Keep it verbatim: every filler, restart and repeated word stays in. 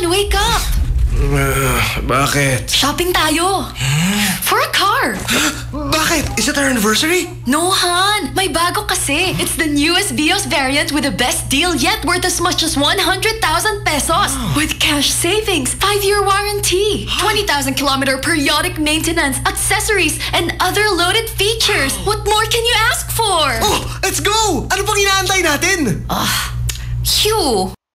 on, wake up! Uh, bakit? Shopping tayo! For a car! Bakit? Is it our anniversary? No, Han! May bago kasi! It's the newest Vios variant with the best deal yet, worth as much as one hundred thousand pesos! Oh. With cash savings, five year warranty, twenty thousand kilometer periodic maintenance, accessories, and other loaded features! Oh. What more can you ask for? Oh! Let's go! Ano pang inaantay natin? Ah, uh, Hugh!